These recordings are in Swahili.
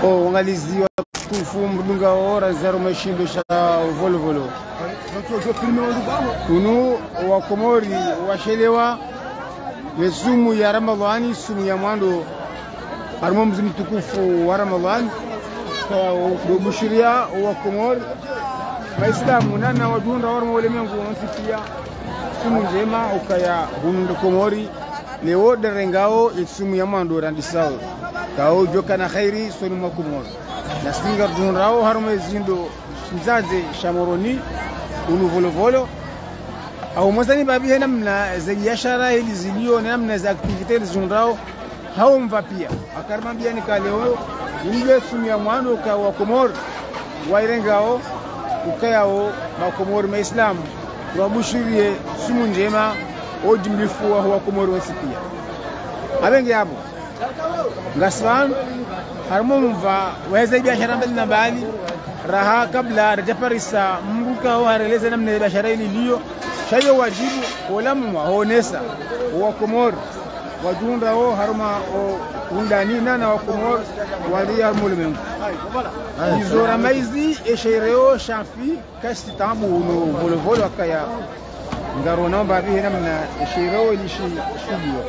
Uangalizi wa tufu mdunga ora zero mashindo sha volovolo kunu wa Komori washelewa yesumu ya Ramadhani sumu ya mwando harimo mzee mtukufu wa Ramadhani kwa bushiria wa Komori Waislamu nana wajunda warmo ulimwengu wansikia sumu njema ukaya bundu Komori leo derengao isumu ya mwando randisao kao joka na khairi sonu makumor na singa dunrao harmo zindo mzaze shamoroni unu volovolo au mwazani babi namna za biashara hizi zilio namna za activities zunrao hao mvapia akarmambia ni kaleo ile sumu ya mwando kwa Komor wairengao ukayao makomori maislamu wabushirie sumu njema ojimlifu wa Komori wasipia abenge hapo ngaswan harmo mva waweza biashara mbali na mbali raha kabla rajaparisa mbuka au hareleza namna biashara ile iliyo shayo wajibu olamu waonesa wa Komori wajunda o harma o undani nana wa Komori wali harmulmengu izora maizi eshereo shafi kasi tabu no volovolo akaya ngaro namba bihe namna eshereo lishi studio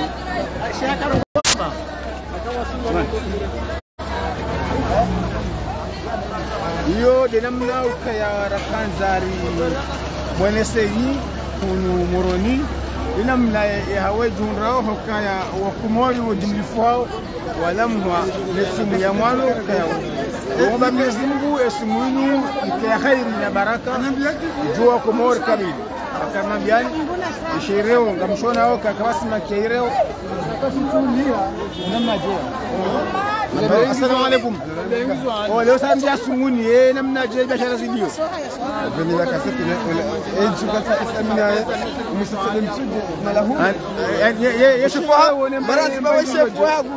iyo de namna ukaya rakanzari mwenesei kunu moroni inamna yawe junrao hokaya wa Komori wajimlifao walamwa lesumu ya mwalo kaya Omba Mwenyezi Mungu esimuinu ya khairi na baraka jua Komori kamili akamwambiani ishireo ngamshona wao kakawasi makeireo akasutulia namna jua assalamu alaykum leo sasa sumuni namna je biashara zidio veni la kaseti enchuka tsamina msafiri msuji malahu yeshufa barati bawe shefu wangu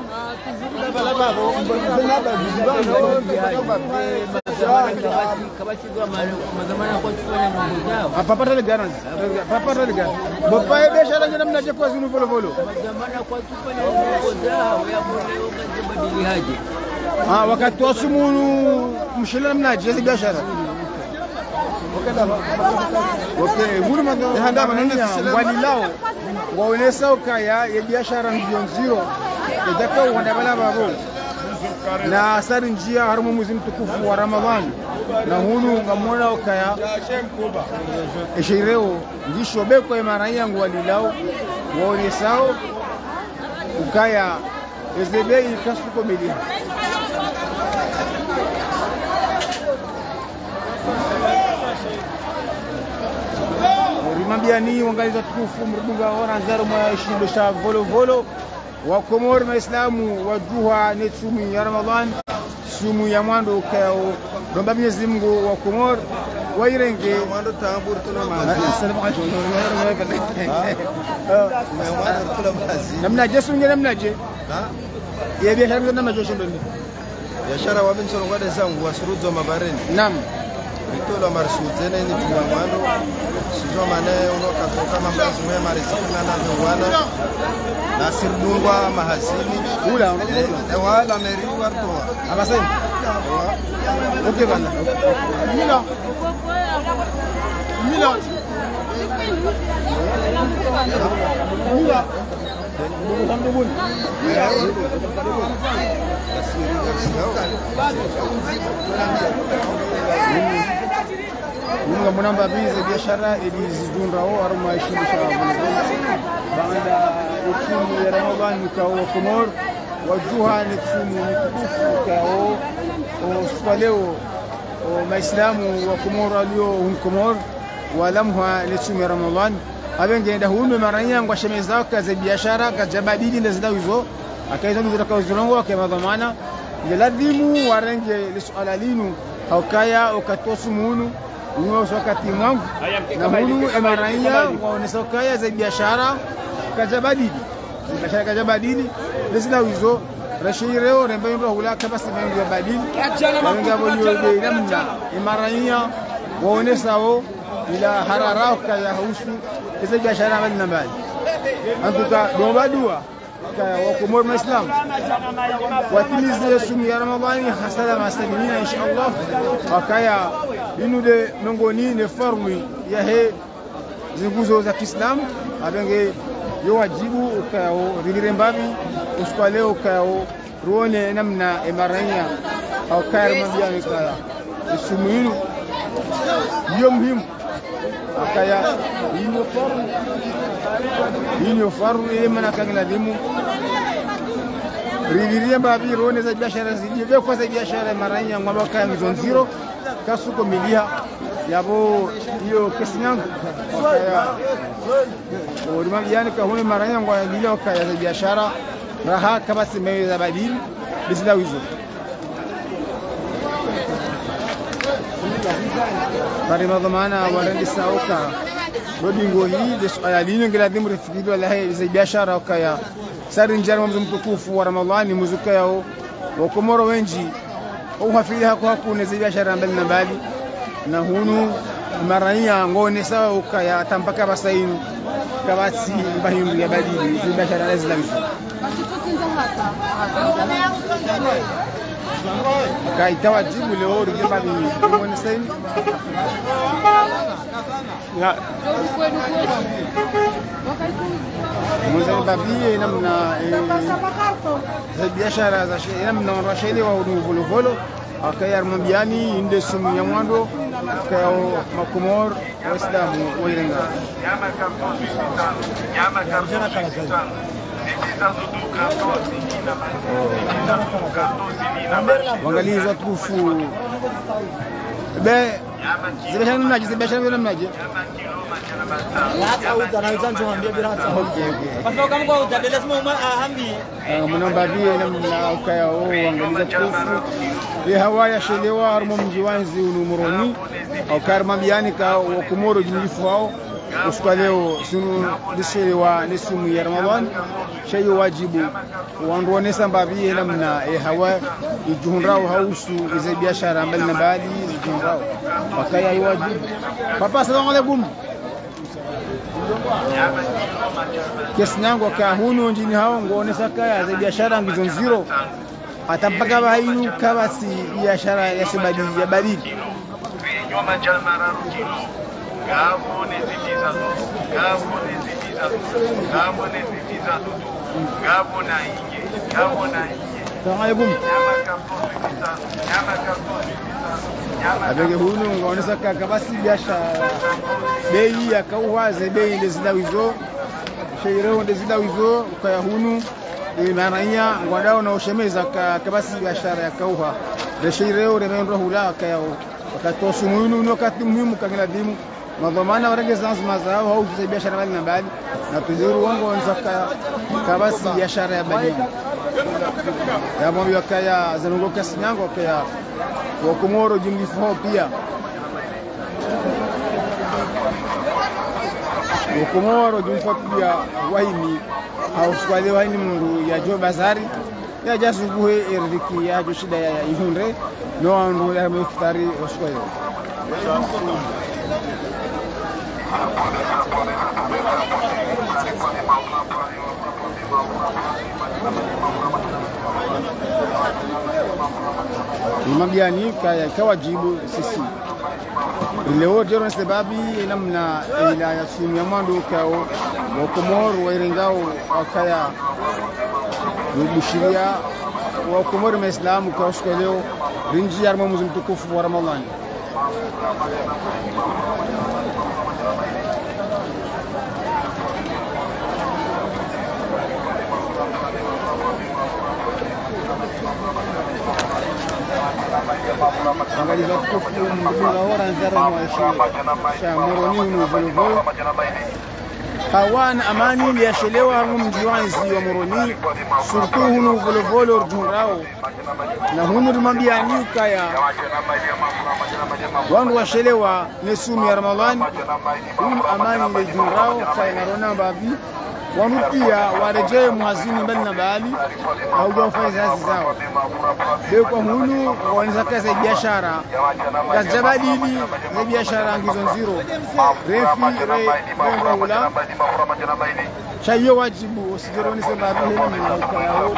Papa le garanti papa le garanti bapa e biashara ngina mnaje kwa zinu volo volo zamana kwa tufanya ngoza ya mleo kadibadili haje wakati wasumunu mshila mnaje biashara okay ngulu manga handa mananya walilao waonesa ukaya ya biashara milioni 0 edaka wandabala babo na asari njia harimo mwezi mtukufu wa Ramadhani na hunu ngamona ukaya eshireo ngisho beko mara yangu walilao waonesao ukaya ezebei kasuko meli rimambia ni wangaliza tukufu mrudunga ora nzaro mwa ishindo sha volovolo wa Komori maislamu wajuha ne sumu ya Ramadhan sumu ya mwando kao romba Mwenyezi Mungu wa Komori wairenge mwando tambur tulamazi assalamu alaykum namna je sunge namna je ya biashara namna je shindoni biashara wa bin solo ngade zangu wasuruzo mabareni nam Bitola marshutene ni tuwamando sizo mane uno katoka mambazi mwe marisina na nwana na sirdungwa mahasini ula wala meri warto abasai okay bana mila Alhamdulillah. Mungu mnamba bize biashara ilizidunrao aruma ishindisha baada ukimu ya Ramadhani kwa Komori wajuha ni kusumu mtukufu kao swaleo maislamu wa Komori walio Komori walamha ni kusumu ya Ramadhani abengenda hunu maranya ngwa shemeza kaza biashara kajabadili ndazida hizo akaiza ndio kauzulongo akamadhamana ngeladimu warenge lisuala linu haukaya ukatosumunu uno wakati mwangu na hunu maranya waonesa kaya za biashara kajabadili biashara kajabadili ndazida hizo rashireo rembe ndo hula kabasi ndio badili wenga bolio namna maranya waonesa wao ila harara kaya husu hizo biashara mbali na mbali antuka domba dua وكمور الإسلام وتميز سوم يا رمضان حسنا مع السلمين إن شاء الله وكايا إنه ده نغني نفرمي يهي زنguzo za Kiislamu abenge yowajibu ukao rilirembabi usikwale ukao ruone namna emaranya au kaya mambia kaya isumuinu yo muhimu akaya ino faru ile mana kangela dimu rilirembabi ruone za biashara zilizo kwa za biashara maranya ngwalo kaya ngizonziro kasuko milia yabo hiyo kesi yangu kaya urima yani kahuni maranya ngwa ndio kaya za biashara raha kama simeweza badili bisila wizo bari madhamana wala sauka bodingo hii desaya lino ngila dimu refikido la hii za biashara kaya sari njara mtukufu wa Ramadhani muzuka yao wa Komoro wengi au hafili hakuna za biashara mbali na mbali na hunu maranya ngone sawa ukaya tampaka basainu kabasi mbahimbu ya badili biashara lazima kaitawa jibu leo rijimba ni ngone saini na mwanzo babie namna za biashara za namna rasheli wa volo akayar mambiani inde sumu ya mwando kayo makomor waislamu wairenga wangalizo tufu be zibashana mnaje zibashana mnaje mnaomba vile namna ukayao wangaliza tufu ya hawaya shelewa harmo mjiwanzi unumuroni au karma biani ka wakumoro jinifu wao usikaleo sunu dishelewa nisumu ya Ramadhan shay wajibu wanduonesa mbabie namna hawa ijuhunrao hausu ize biashara mbali na mbali ijuhunrao wakaya wajibu papa salamu alaykum kesi nyango ka hunu njini hao ngoonesa kaya za biashara ngizo nziro atampaka bahayu kabasi biashara ya sebadi ya baridi nyoma jalmara rukilo gabo nezitiza gabo na inge salamu abenge hunu ngaonesa kabasi biashara bei ya kauwaze bei ndezidawizo sheireo ndezidawizo kaya hunu maranya ngwadao na ushemeza kabasi biashara ya kauha de sheireo remendo hula kaya wakati sumuinu wakati muhimu kangela dimu madhamana warege zanzu mazao au biashara mbali na mbali na tuzuru wangu wanzaka kabasi biashara ya badili ya mambo yakaya zanungo kasi nyango kaya wa Komoro jimlifu pia wa Komoro jimlifu pia wahimi au swali wahini mundu ya jo bazari ya jasubuhe erdiki ya jo shida ya ihunre no andu ya mftari oskwale Mabiani kaya kawajibu sisi leo jero sababi namna ila ya sumu ya mwando kao wa Komoro wairengao akaya ubushiria wa Komoro Muislamu kwa siku leo rinji ya mwezi mtukufu wa Ramadhani angaliza tukufu mbinga hora nzara mwa moroni unuvolo hawana amani liyashelewa mjiwanzi wa moroni surtu hunu volovolo rjurao na hunu rimambiani kaya wangu washelewa nesumu ya Ramadhani hunu amani lejurao kaya narona babi wanu pia warejee muhazini mbali na mbali haujafanya kazi zao kwa hunu wanaweza kazi biashara kazi badili za biashara ngizo nziro refi re hula chayo wajibu usijironi sema hili ni kayao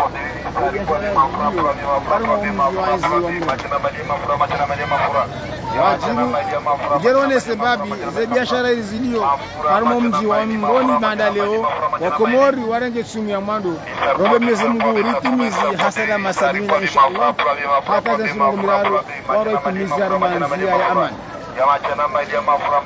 Jerone sebabi ze biashara zilio harimo mji wa Mngoni banda leo wakomori warenge chumi ya mwando rombe Mwenyezi Mungu ritimizi hasada masadina inshallah hata za sungu milaro waro itimizi armanzia ya amani ya majana maji mafura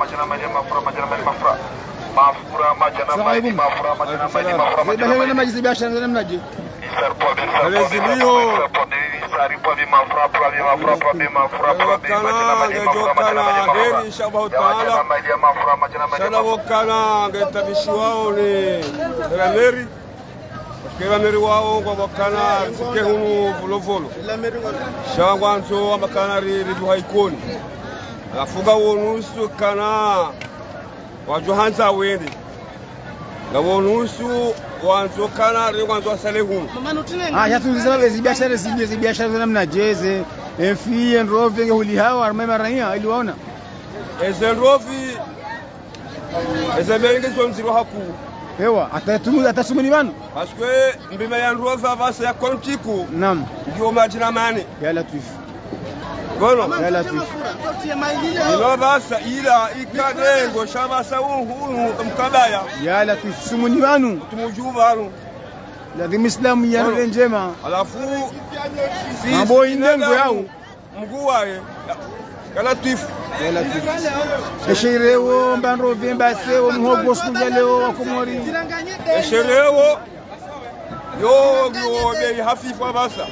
wajuhanza wende na wonusu wanzokana rengwanzo salehun yatuliza biashara zije biashara za namna jeze mfi enrove ngehuli hawa armema raia iliwaona ezenrovi ezebenge zonziro haku ewa atasumuni banu parce que mbima ya enrove avasa ya kontiku nam ndio majina mane ya latif gono ya latif ilo basa ila ikadengo shabasa uhunu mkabaya ya latif sumuni banu tumujubaru lazima islamu ya njema alafu mambo indengo yao mguu wae ya latif esherewo mbandro vemba sewo mhogo skunjaleo wakomori esherewo yo be hafifu basa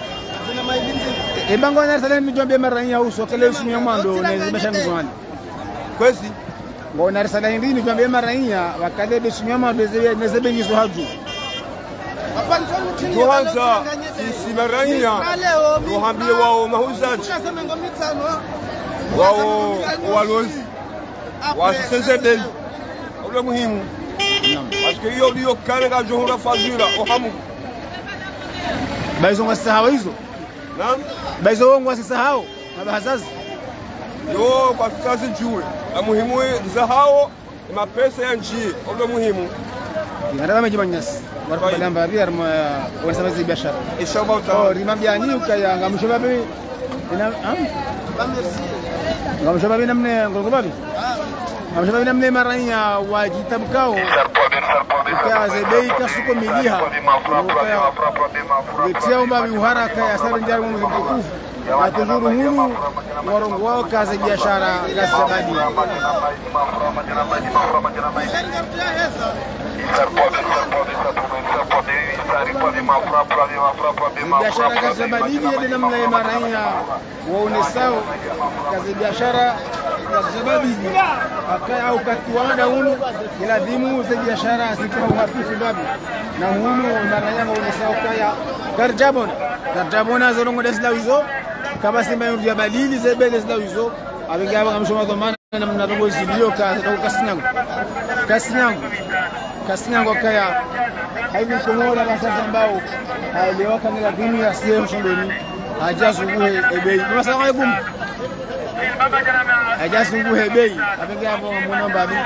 ebango na sala mijombe maranya uso kale usimya mwando na zimesha ngwani kwesi ngona sala hindi mijombe maranya wakale besimya mwando zebe ngizo haju kwanza sisi maranya rohambie wao mahuzaji wao walozi wasisenzebe ule muhimu parce que hiyo ndio kanga johura fazila ohamu baizo ngasahawa hizo naam baizo wangu wasisahau na bahazazi yo kwa sasa juu la muhimu zahao mapesa ya njie ule muhimu ngarama mejimanyasi barabamba biar wanasema hizi biashara inshallah taala rimambia ni ukaya ngamshobabe ina ngamshobabe namne ngolgobabe ngamshobabe namne maranya wajitamkao kwa zebei kasuko miliha kwa mbabi uharaka ya sare njari mu mtukufu atuzuru hunu warongo wao kazi biashara gasabadi biashara gasabadi ile namna ya maranya waonesao kazi biashara gasabadi akaya au katuanda hunu ila dimu za biashara siku hafifu babu na hunu maranya waonesao kaya garjabona zorongo deslawizo kama simba ya badili zebe deslawizo abinga ngamshoma dhamana na mnarongo zilio kasinyango kaya haibu kumora basa ambao haelewaka ngila dunia sio mshondoni hajazunguhe ebei masa ngaibu hajazunguhe ebei abinga hapo mwana babi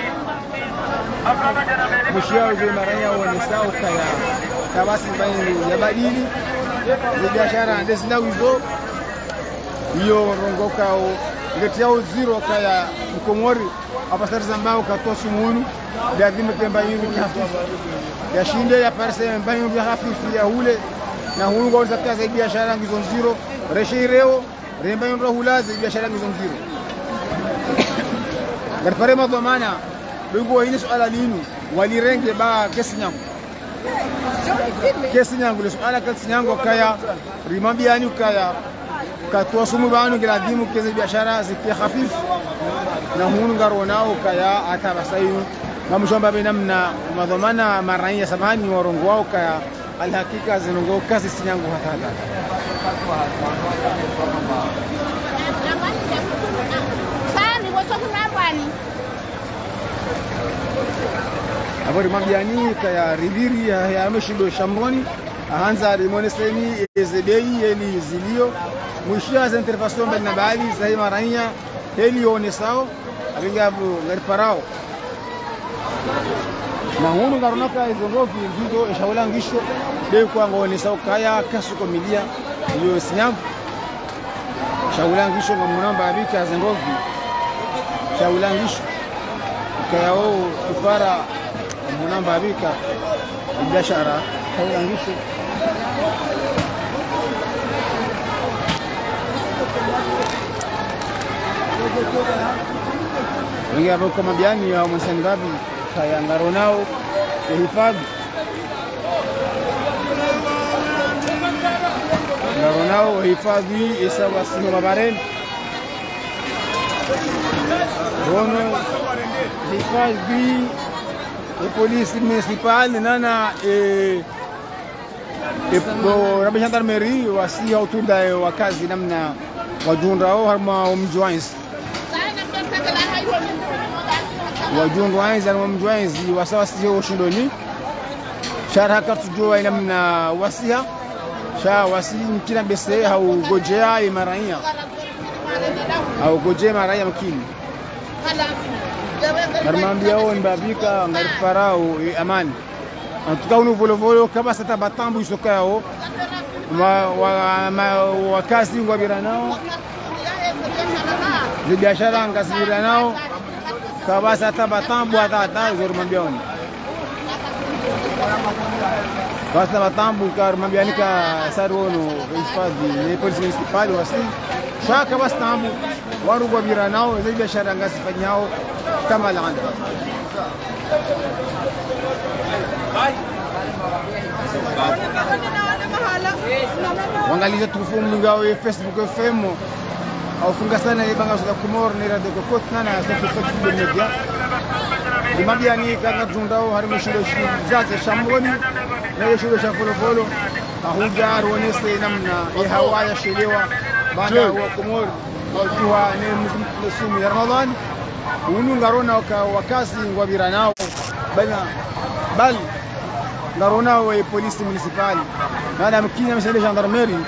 mshia uzo maranya waonesao kaya kabasi baini ya badili biashara deslawizo hiyo rongokao ngetiao zero kaya mkomori apasar zambao katosu munu lazima temba hivi hafifu ya shinde ya parse mbayo hivi hafifu ya hule na hulu kwa kazi biashara ngizo zero reshireo remba ndo hulazi biashara ngizo zero garpare madhamana bingo hili swala linu walirenge ba kesi nyangu le swala kesi nyangu kaya rimambiani kaya katwa sumu banu giladimu kezi biashara zikia hafifu na hunu ngaronao kaya atabasayu ngamshomba binamna madhamana maranya samani warongo wao kaya alhakika zinongo kazi sinyangu hatata sani wachokuna bani abori mambiani kaya riviri ya meshindo shamroni ahanza rimoneseni ezebei eli zilio mwishia za interfason bali na bali zahi maranya heli onesao abingabu ngariparao na hunu ngaronaka izongovi ngizo eshawalangisho be kwa ngone saukaya kasuko milia yo sinyangu shawalangisho ngamunamba abika zengovi shawalangisho kayao kufara munamba abika biashara shawalangisho wengi hapo kama biani ya msangabi kaya ngaronao ya hifadhi ngaronao hifadhi isawa sino mabareni rono hifadhi ya polisi municipal nana rabi gendarmerie wasi autoda wakazi namna wajundao harma mjwains wajundu wanza na mjwainzi wasawasi ushindoni sharha katujua namna wasiha sha wasi mkina bese au gojea imaraia au gojea maraia mkini karmambia wao mbabika ngarifarao amani antukaunu volovolo kama sata batambu isokao wakazi ngwabiranao biashara ngasibiranao kabasa hata batambu hata zormambioni basta batambu karmambiani ka sarono hifadhi ni polisi municipal wasi shaka bastambu waru gobira nao zile biashara ngasifanyao kama laanda wangaliza tufumu ngao ya Facebook FM au funga sana ibanga za Komoro ni radio kokot nana sasa media imambiani kana tundao harimishiro zaze shamboni na shiro cha folofolo ahuja ruonese namna ya hawaya shelewa banda wa Komoro wakiwa ni msimu ya Ramadhani unu ngarona wakazi ngwabira nao bal ngarona wa polisi municipal nada mkina msende gendarmerie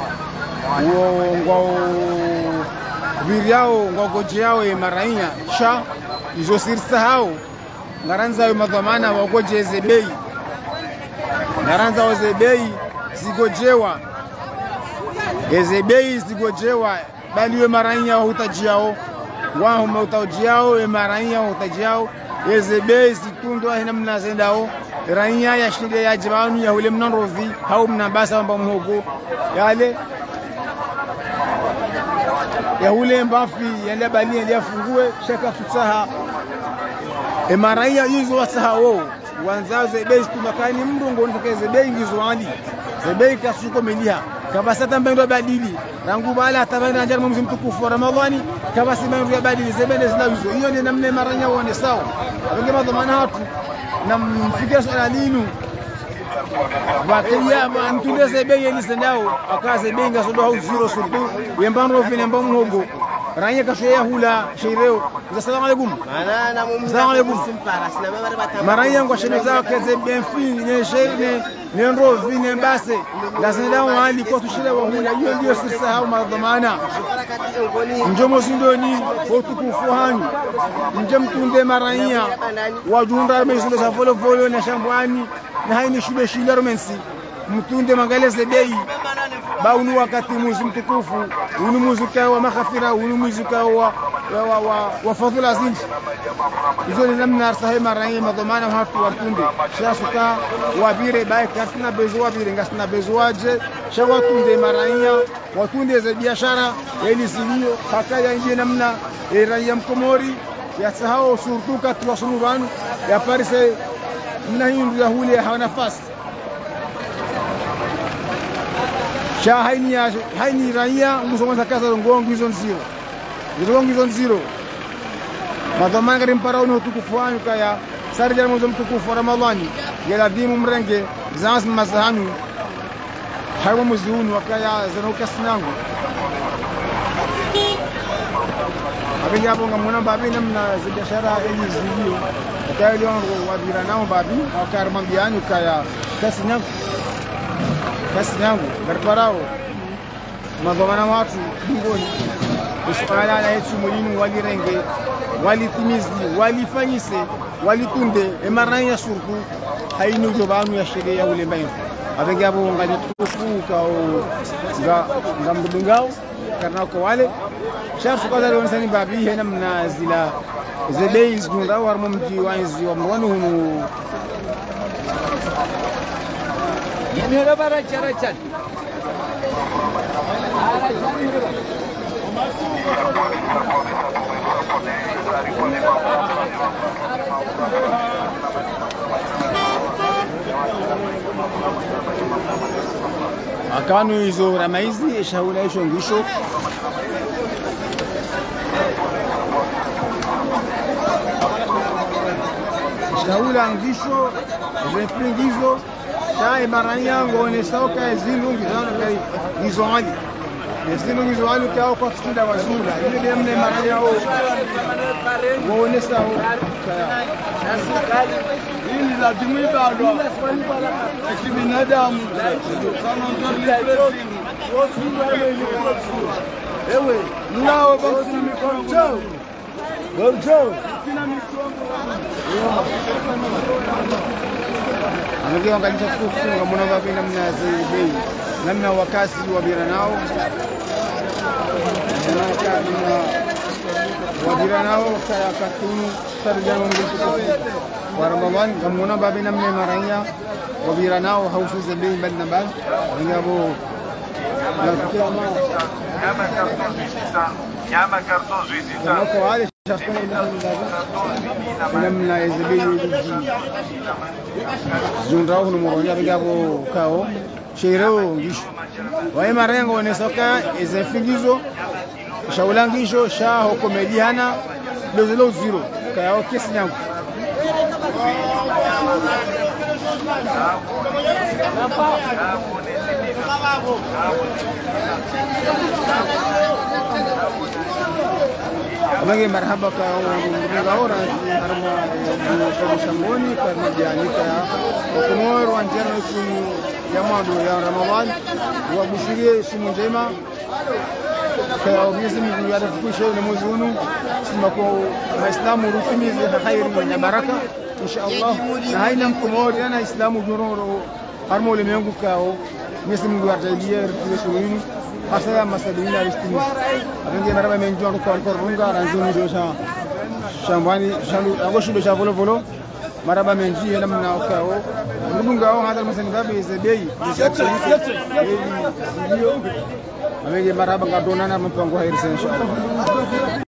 ngwa viriao ngogojeao maraia sha izo sirsa hao ngaranza yo madhamana wagoje zebei ngaranza wa zebei zigojewa ezebei zigojewa bali yo maraia hutajiao wao mutajiao maraia hutajiao ezebei zitundwa namna zendao raia ya shinde ya jibanu ya ule mnanrovi hao mnabasa amba mhogo yale ya ule mbafi yale bali yafungue shaka tutaha maraia hizo wasahao wanzaze bei tumakani mrungo ndokeze bei ngizwani zebei kasuko melia kabasata mbendo badili rangu bala tabana njar mwezi mtukufu wa Ramadhani kabasi mbendo badili zebende zinawizo hiyo ni namna maraia waone sawa wengi madhamana hatu na mfikia swala linu wakia mtude zebei elisendao akaze benga sodo au zero surdu yembano vile mbamo hogo ranya kashoya hula shireo assalamu alaykum ana assalamu alaykum maranya ngwa shene zao keze benfi ne shene ne ndo vine mbase lazenda wali kwa tushile wa hula hiyo ndio sisi hao madhamana njomo sindoni utukufu hanyu nje mtunde maranya wajunda mesule za volo volo na shambwani na haini shule shilero mensi mtunde mangaleze bei baunu wakati mwezi mtukufu unu muzuka wa maghfira unu muzuka wa fadhila zinji hizo ni namna arsahe marangi madhamana watu watunde shasuka wabire bai kasina bezo wabire ngasina bezo waje shawatunde maranya watunde za biashara ili silio hakaya nje namna raia mkomori ya sahao surtuka tuwasunubanu ya parise mna hindu ya hule hawana nafasi sha haini raia musonga kasa ngongo hizo nziro madhamana ngari mparao ni utukufu wanyu kaya sari jana mwezi mtukufu wa Ramadhani yala dimu mrenge zanzi mazahanu harwa mwezi huu wakaya zanoka sinangu abin hapo ngamona babi namna biashara hizi zilio kaya leo wabira nao babi akarmambiani kaya kasi yangu barbarao madhamana watu mbingoni suala la yetu mulinu walirenge walitimizi walifanyise walitunde emaranya surtu hainu jobanu ya sheria ya ule bayin avec abo ngani tufu kao nga mdungao karna ko wale shafu kaza leo nsani babi hena mnazila zebei zgunda warmo mji wanzi wa mwanu hunu Yemera bara charachat akanu hizo ramaizi shaula hizo ngisho shaula ngisho zepingizo shai maranya ngone soka zinungi zana kai hizo hali zinungi hizo hali kwa kusikida wazula ile demne maranya au ngone sawa hili la jumuiya bado kibinadamu ewe nao basi mikono bonjo sina mikono anakiwa kanisa kufunga mwana baba namna zaidi namna wakasi wabira nao wabira nao katunu sarjano mgutukufu wa Ramadhan gamona baba namna maranya wabira nao hausu zaidi badna bad ngabo nyama carton visita kwa wale shafana namna zaidi zundrao numoronya bigabo kao shireo ngisho wae marengo ne soka ezefingizo shaulangisho sha hokomediana lozelo zero kao kesi yangu Amage marhaba ka ngora arma shamboni karma janika okomor wanjana kunu yamado ya Ramadhan wa bushirie simu njema kwa obisi Mungu yarafikishe na mwezi huu sima kwa waislamu rutimizi khairi na baraka insha Allah na haina mkomori na islamu jororo harmo le mengu kao Mwenyezi Mungu atailie rutimizi huu hasa ya masalini ya istimu abenge maraba menjo kwa runga ranzuni dosha shambani shandu agoshu dosha volo volo maraba menji namna kao runga au hada masani babe zebei abenge maraba ngadonana mpango hairi insha Allah